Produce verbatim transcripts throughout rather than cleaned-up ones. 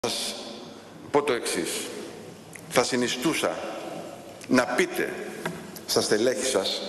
σας πω το εξής. Θα συνιστούσα να πείτε στα στελέχη σας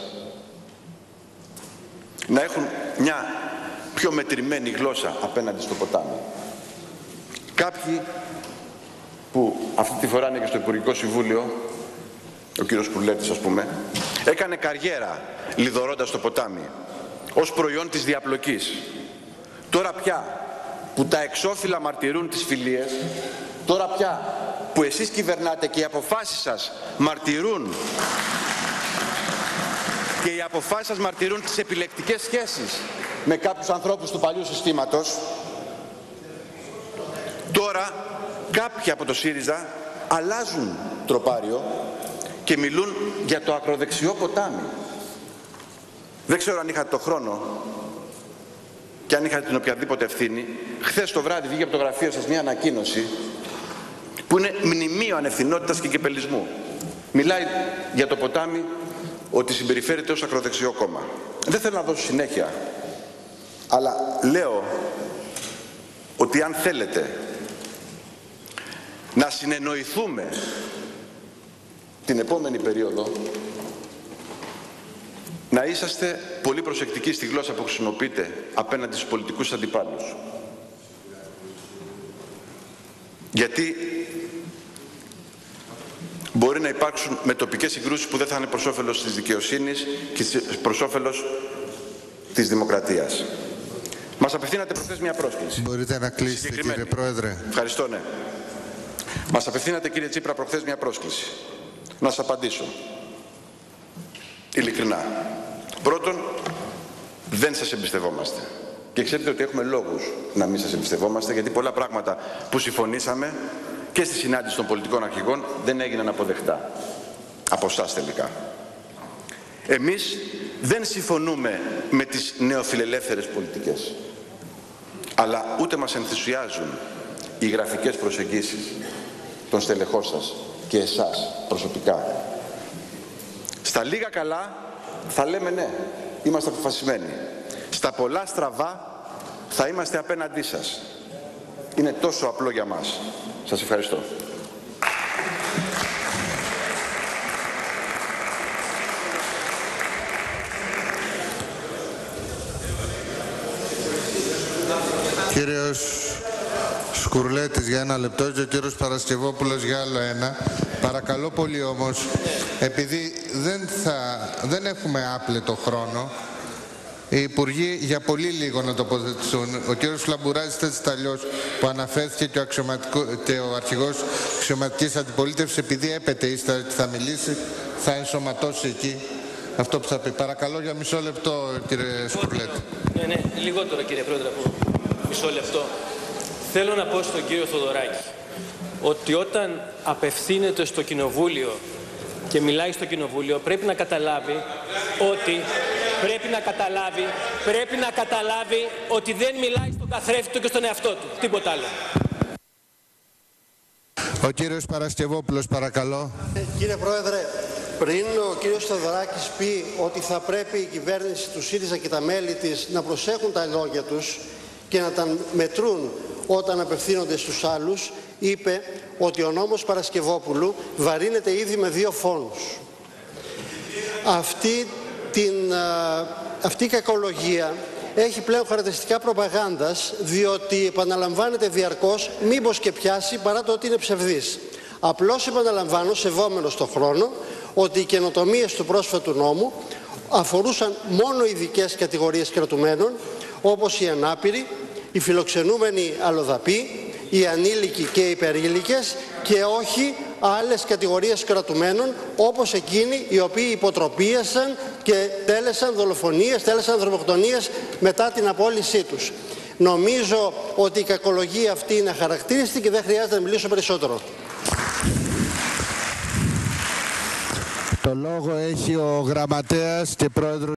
να έχουν μια πιο μετρημένη γλώσσα απέναντι στο ποτάμι. Κάποιοι που αυτή τη φορά είναι και στο Υπουργικό Συμβούλιο, ο κύριος Κουρλέτης ας πούμε, έκανε καριέρα λιδωρώντας το ποτάμι ως προϊόν της διαπλοκής. Τώρα πια που τα εξώφυλλα μαρτυρούν τις φιλίες, τώρα πια που εσείς κυβερνάτε και οι αποφάσεις σας μαρτυρούν και οι αποφάσεις σας μαρτυρούν τις επιλεκτικές σχέσεις με κάποιους ανθρώπους του παλιού συστήματος, τώρα κάποιοι από το ΣΥΡΙΖΑ αλλάζουν τροπάριο και μιλούν για το ακροδεξιό ποτάμι. Δεν ξέρω αν είχατε το χρόνο και αν είχατε την οποιαδήποτε ευθύνη. Χθες το βράδυ βγήκε από το γραφείο σας μια ανακοίνωση που είναι μνημείο ανευθυνότητας και κεπελισμού. Μιλάει για το ποτάμι ότι συμπεριφέρεται ως ακροδεξιό κόμμα. Δεν θέλω να δώσω συνέχεια, αλλά λέω ότι αν θέλετε να συνεννοηθούμε την επόμενη περίοδο, να είσαστε πολύ προσεκτικοί στη γλώσσα που χρησιμοποιείτε απέναντι στους πολιτικούς αντιπάλους. Γιατί μπορεί να υπάρξουν μετοπικές συγκρούσεις που δεν θα είναι προς όφελος της δικαιοσύνης και προς όφελος της δημοκρατίας. Μας απευθύνατε προχθές μια πρόσκληση. Μπορείτε να κλείσετε, κύριε Πρόεδρε. Ευχαριστώ, ναι. Μας απευθύνατε, κύριε Τσίπρα, προχθές μια πρόσκληση. Να σας απαντήσω. Ειλικρινά. Πρώτον, δεν σας εμπιστευόμαστε. Και ξέρετε ότι έχουμε λόγους να μην σας εμπιστευόμαστε, γιατί πολλά πράγματα που συμφωνήσαμε και στη συνάντηση των πολιτικών αρχηγών δεν έγιναν αποδεκτά. Από εσάς τελικά. Εμείς δεν συμφωνούμε με τις νεοφιλελεύθερες πολιτικές. Αλλά ούτε μας ενθουσιάζουν οι γραφικές προσεγγίσεις των στελεχών σας και εσάς προσωπικά. Στα λίγα καλά θα λέμε ναι, είμαστε αποφασισμένοι. Στα πολλά στραβά θα είμαστε απέναντί σας. Είναι τόσο απλό για μας. Σας ευχαριστώ. Κύριος Σκουρλέτης για ένα λεπτό και ο κύριος Παρασκευόπουλος για άλλο ένα. Παρακαλώ πολύ όμως, επειδή δεν, θα, δεν έχουμε άπλετο χρόνο, οι υπουργοί για πολύ λίγο να τοποθετηθούν. Ο κύριος Φλαμπουράζης έτσι ταλλιώς που αναφέρθηκε και ο, και ο αρχηγός αξιωματικής αντιπολίτευσης, επειδή έπεται ύστερα ότι θα μιλήσει, θα ενσωματώσει εκεί αυτό που θα πει. Παρακαλώ για μισό λεπτό, κύριε Σκουρλέτη. Ναι, ναι, λιγότερο κύριε Πρόεδρε από μισό λεπτό. Θέλω να πω στον κύριο Θοδωράκη ότι όταν απευθύνεται στο Κοινοβούλιο και μιλάει στο Κοινοβούλιο πρέπει να καταλάβει ότι πρέπει να καταλάβει πρέπει να καταλάβει ότι δεν μιλάει στον καθρέφτη του και στον εαυτό του. Τίποτα άλλο. Ο κύριος Παρασκευόπουλος, παρακαλώ. Ε, κύριε Πρόεδρε, πριν ο κύριος Θοδωράκης πει ότι θα πρέπει η κυβέρνηση του ΣΥΡΙΖΑ και τα μέλη της να προσέχουν τα λόγια τους και να τα μετρούν όταν απευθύνονται στους άλλους, είπε ότι ο νόμος Παρασκευόπουλου βαρύνεται ήδη με δύο φόνους. Αυτή, την, αυτή η κακολογία έχει πλέον χαρακτηριστικά προπαγάνδας, διότι επαναλαμβάνεται διαρκώς, μήπως και πιάσει, παρά το ότι είναι ψευδής. Απλώς επαναλαμβάνω, σεβόμενος τον χρόνο, ότι οι καινοτομίες του πρόσφατου νόμου αφορούσαν μόνο ειδικές κατηγορίες κρατουμένων, όπως οι ανάπηροι, οι φιλοξενούμενοι αλλοδαποί, οι ανήλικοι και οι υπερήλικες και όχι άλλες κατηγορίες κρατουμένων όπως εκείνοι οι οποίοι υποτροπίασαν και τέλεσαν δολοφονίες, τέλεσαν ανθρωποκτονίες μετά την απόλυσή τους. Νομίζω ότι η κακολογία αυτή είναι αχαρακτήριστη και δεν χρειάζεται να μιλήσω περισσότερο. Το λόγο έχει ο γραμματέας και πρόεδρος